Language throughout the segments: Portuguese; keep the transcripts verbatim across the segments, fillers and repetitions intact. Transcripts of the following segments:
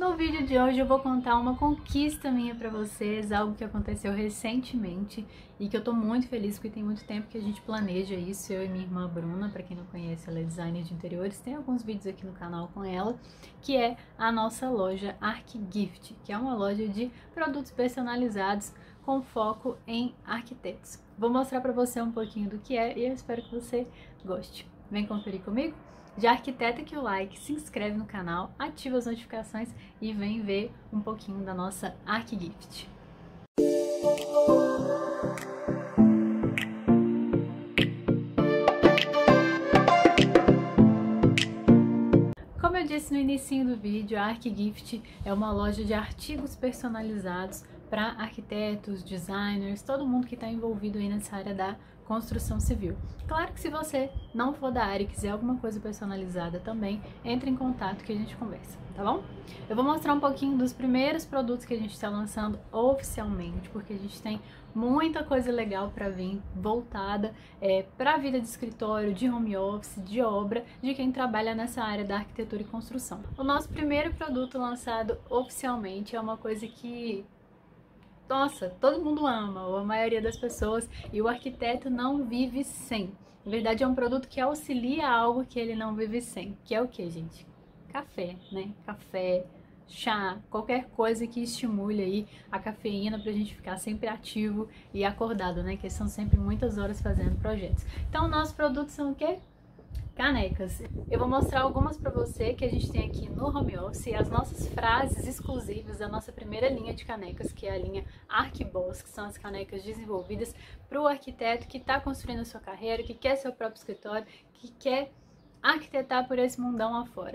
No vídeo de hoje eu vou contar uma conquista minha pra vocês, algo que aconteceu recentemente e que eu tô muito feliz porque tem muito tempo que a gente planeja isso, eu e minha irmã Bruna. Pra quem não conhece, ela é designer de interiores, tem alguns vídeos aqui no canal com ela, que é a nossa loja ArcGift, que é uma loja de produtos personalizados com foco em arquitetos. Vou mostrar pra você um pouquinho do que é e eu espero que você goste. Vem conferir comigo? Já arquiteta aqui o like, se inscreve no canal, ativa as notificações e vem ver um pouquinho da nossa ArcGift. Como eu disse no início do vídeo, a ArcGift é uma loja de artigos personalizados para arquitetos, designers, todo mundo que está envolvido aí nessa área da construção civil. Claro que se você não for da área e quiser alguma coisa personalizada também, entre em contato que a gente conversa, tá bom? Eu vou mostrar um pouquinho dos primeiros produtos que a gente está lançando oficialmente, porque a gente tem muita coisa legal para vir voltada é, para a vida de escritório, de home office, de obra, de quem trabalha nessa área da arquitetura e construção. O nosso primeiro produto lançado oficialmente é uma coisa que nossa, todo mundo ama, ou a maioria das pessoas, e o arquiteto não vive sem. Na verdade, é um produto que auxilia algo que ele não vive sem, que é o que, gente? Café, né? Café, chá, qualquer coisa que estimule aí a cafeína pra gente ficar sempre ativo e acordado, né? Que são sempre muitas horas fazendo projetos. Então, nossos produtos são o quê? Canecas. Eu vou mostrar algumas para você que a gente tem aqui no home office, as nossas frases exclusivas da nossa primeira linha de canecas, que é a linha ArcBoss, que são as canecas desenvolvidas para o arquiteto que está construindo a sua carreira, que quer seu próprio escritório, que quer arquitetar por esse mundão afora.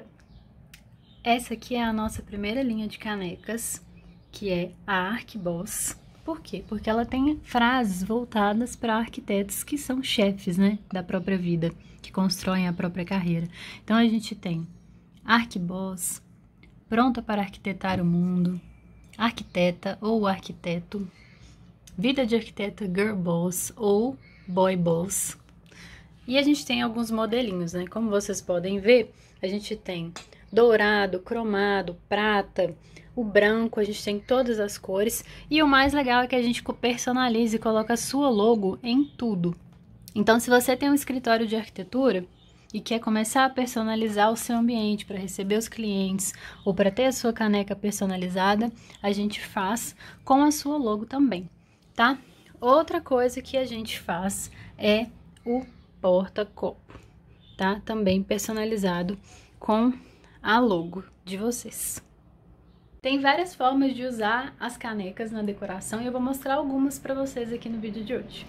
Essa aqui é a nossa primeira linha de canecas, que é a ArcBoss. Por quê? Porque ela tem frases voltadas para arquitetos que são chefes, né, da própria vida, que constroem a própria carreira. Então a gente tem ArcBoss, pronta para arquitetar o mundo, arquiteta ou arquiteto, vida de arquiteta Girl Boss ou Boy Boss. E a gente tem alguns modelinhos, né? Como vocês podem ver, a gente tem dourado, cromado, prata, o branco, a gente tem todas as cores. E o mais legal é que a gente personaliza e coloca a sua logo em tudo. Então, se você tem um escritório de arquitetura e quer começar a personalizar o seu ambiente para receber os clientes ou para ter a sua caneca personalizada, a gente faz com a sua logo também, tá? Outra coisa que a gente faz é o porta-copo, tá? Também personalizado com a logo de vocês. Tem várias formas de usar as canecas na decoração e eu vou mostrar algumas para vocês aqui no vídeo de hoje.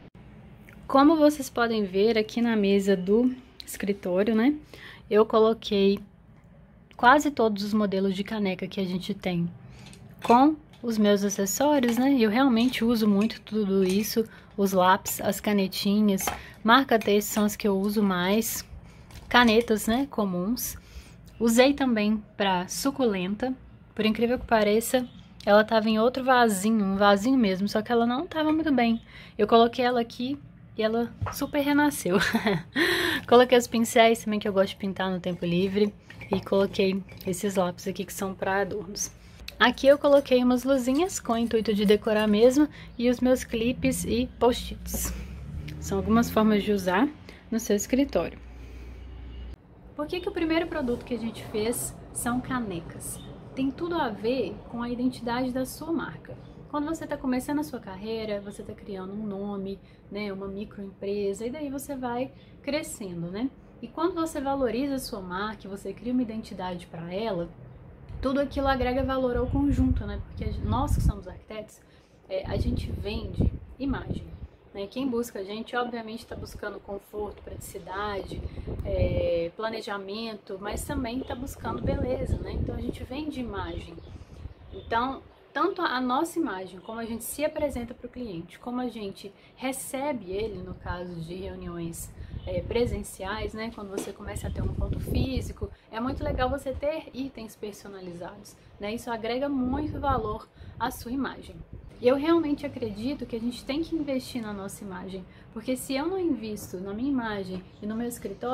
Como vocês podem ver aqui na mesa do escritório, né? Eu coloquei quase todos os modelos de caneca que a gente tem com os meus acessórios, né? Eu realmente uso muito tudo isso, os lápis, as canetinhas, marca-texto são as que eu uso mais, canetas, né, comuns. Usei também para suculenta, por incrível que pareça, ela tava em outro vasinho, um vasinho mesmo, só que ela não tava muito bem. Eu coloquei ela aqui e ela super renasceu. Coloquei os pincéis também que eu gosto de pintar no tempo livre e coloquei esses lápis aqui que são para adornos. Aqui eu coloquei umas luzinhas com o intuito de decorar mesmo e os meus clipes e post-its. São algumas formas de usar no seu escritório. Por que que o primeiro produto que a gente fez são canecas? Tem tudo a ver com a identidade da sua marca. Quando você está começando a sua carreira, você está criando um nome, né, uma microempresa, e daí você vai crescendo, né? E quando você valoriza a sua marca, você cria uma identidade para ela, tudo aquilo agrega valor ao conjunto, né? Porque nós que somos arquitetos, é, a gente vende imagem. Né? Quem busca a gente, obviamente, está buscando conforto, praticidade, é, planejamento, mas também está buscando beleza, né? Então a gente vende imagem. Então, tanto a nossa imagem, como a gente se apresenta para o cliente, como a gente recebe ele, no caso de reuniões é, presenciais, né? Quando você começa a ter um ponto físico, é muito legal você ter itens personalizados, né? Isso agrega muito valor à sua imagem. Eu realmente acredito que a gente tem que investir na nossa imagem, porque se eu não invisto na minha imagem e no meu escritório,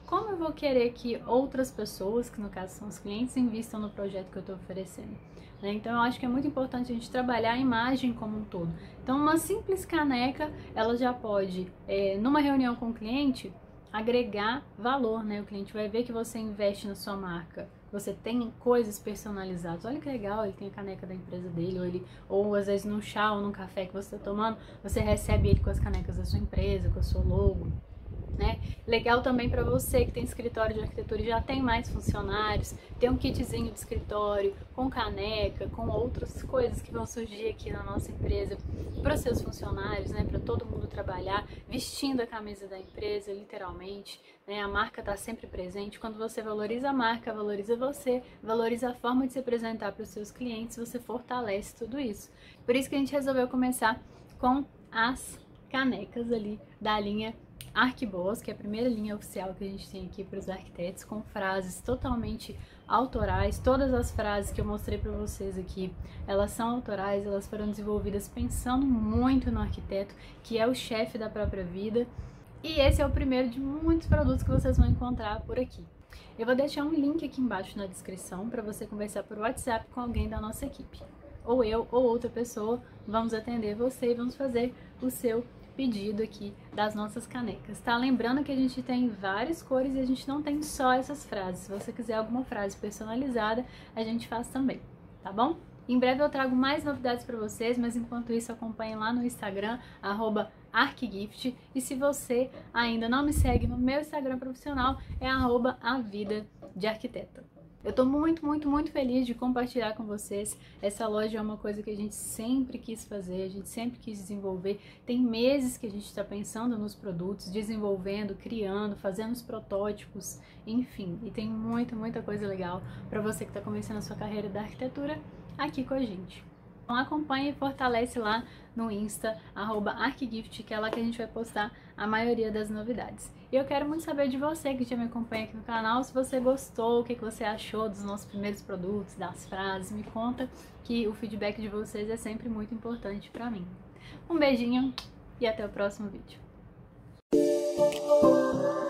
como eu vou querer que outras pessoas, que no caso são os clientes, invistam no projeto que eu estou oferecendo? Né? Então eu acho que é muito importante a gente trabalhar a imagem como um todo. Então uma simples caneca, ela já pode, é, numa reunião com o cliente, agregar valor, né? O cliente vai ver que você investe na sua marca, você tem coisas personalizadas. Olha que legal, ele tem a caneca da empresa dele, ou, ele, ou às vezes num chá ou num café que você está tomando, você recebe ele com as canecas da sua empresa, com a sua logo. Né? Legal também para você que tem escritório de arquitetura e já tem mais funcionários, ter um kitzinho de escritório com caneca, com outras coisas que vão surgir aqui na nossa empresa para os seus funcionários, né? Para todo mundo trabalhar vestindo a camisa da empresa, literalmente, né? A marca está sempre presente. Quando você valoriza a marca, valoriza você, valoriza a forma de se apresentar para os seus clientes, você fortalece tudo isso. Por isso que a gente resolveu começar com as canecas ali da linha Arquiboas, que é a primeira linha oficial que a gente tem aqui para os arquitetos, com frases totalmente autorais. Todas as frases que eu mostrei para vocês aqui, elas são autorais, elas foram desenvolvidas pensando muito no arquiteto, que é o chefe da própria vida. E esse é o primeiro de muitos produtos que vocês vão encontrar por aqui. Eu vou deixar um link aqui embaixo na descrição para você conversar por WhatsApp com alguém da nossa equipe. Ou eu ou outra pessoa vamos atender você e vamos fazer o seu pedido aqui das nossas canecas, tá? Lembrando que a gente tem várias cores e a gente não tem só essas frases. Se você quiser alguma frase personalizada, a gente faz também, tá bom? Em breve eu trago mais novidades para vocês, mas enquanto isso acompanhe lá no Instagram, arroba arquigift, e se você ainda não me segue no meu Instagram profissional, é arroba a vida de arquiteta. Eu tô muito, muito, muito feliz de compartilhar com vocês. Essa loja é uma coisa que a gente sempre quis fazer, a gente sempre quis desenvolver. Tem meses que a gente está pensando nos produtos, desenvolvendo, criando, fazendo os protótipos, enfim. E tem muita, muita coisa legal para você que está começando a sua carreira da arquitetura aqui com a gente. Então acompanhe e fortalece lá no Insta, arroba arquigift, que é lá que a gente vai postar a maioria das novidades. E eu quero muito saber de você que já me acompanha aqui no canal, se você gostou, o que você achou dos nossos primeiros produtos, das frases, me conta que o feedback de vocês é sempre muito importante para mim. Um beijinho e até o próximo vídeo.